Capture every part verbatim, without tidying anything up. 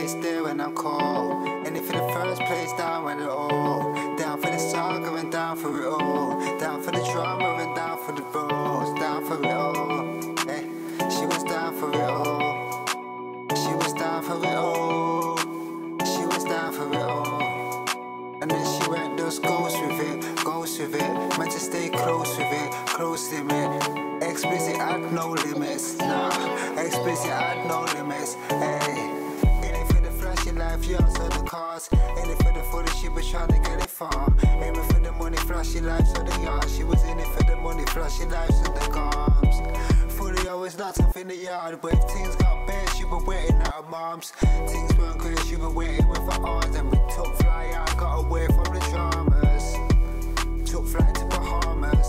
always there when I'm cold. And if in the first place, down with it all. Down for the saga and down for it all. Down for the drama and down for the bros. Down for it all. Hey, she was down for it all. She was down for it all. She was down for it all. And then she went those goes with it, goes with it. Meant to stay close with it, close limit. Explicit had no limits, nah. Explicit had no limits, hey. In it for the flashy life, you answer the cars. In it for the footage, she was trying to get it far. Aiming for the money, flashy lives of the yard. She was in it for the money, flashy lives of the cars. Fully always locked up in the yard. But if things got bad, she was waiting at her mom's. Things weren't good, she was waiting with her arms. And we took fly out, got away from the dramas. Took flight to Bahamas.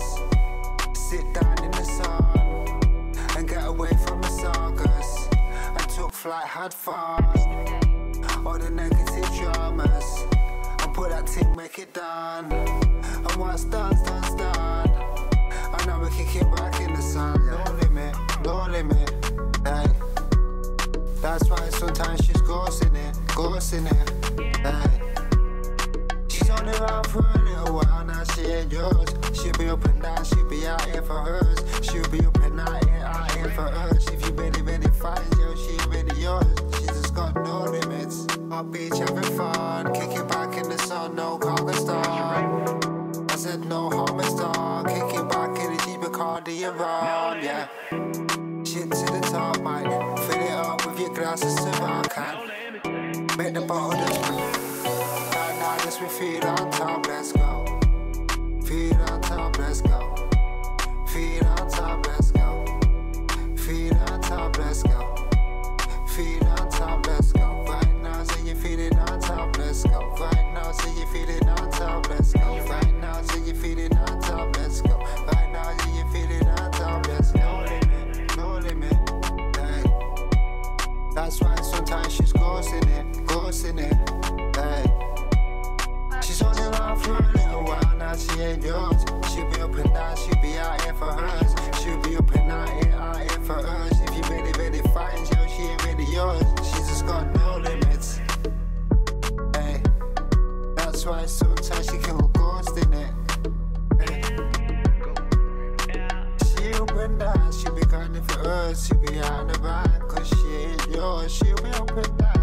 Sit down in the sun and get away from the sagas. And took flight, had fun. All the negative dramas. And put that thing, make it done. And what's done's done's done. And now we kick it back in the sun. No limit, no limit, hey. That's why sometimes she's ghosting it, ghosting it, hey. She's only around for a little while, now she ain't yours. She'll be up and down, she'll be out here for hers. She'll be up and out here, out here for hers. If you really, really find yo, she really yours. She's just got no limits. On beach having fun, kicking back in the sun, no Kazakhstan. I said no harm is done, kicking back in the Jeep Bacardi around, yeah. Shit to the top, mate. Fill it up with your glasses so I can make the bottle just now, now just we feel on top, let's go. Feel on top, let's go. Feel on top, let's go. Feel on top, let's go. Feel on top, let's go. Right now, say you feel it on top, let's go. Right now, say you feel it on top, let's go. Right now, say you feel it on top, let's go. Right now, say you feel it on top, let's go. No limit, no limit, hey. That's why sometimes she's ghosting it, ghosting it, hey. She's only around for a little while, now she ain't yours. She'll be up and down, she'll be out here for hers. She'll be up and out here, out here for hers. If you really, really find yo, she ain't really yours. She's just got no limits, hey. That's why sometimes she can go ghosting it, hey. She up and down, she'll be grinding for hers. She'll be out in the van, cause she ain't yours. She'll be up and down.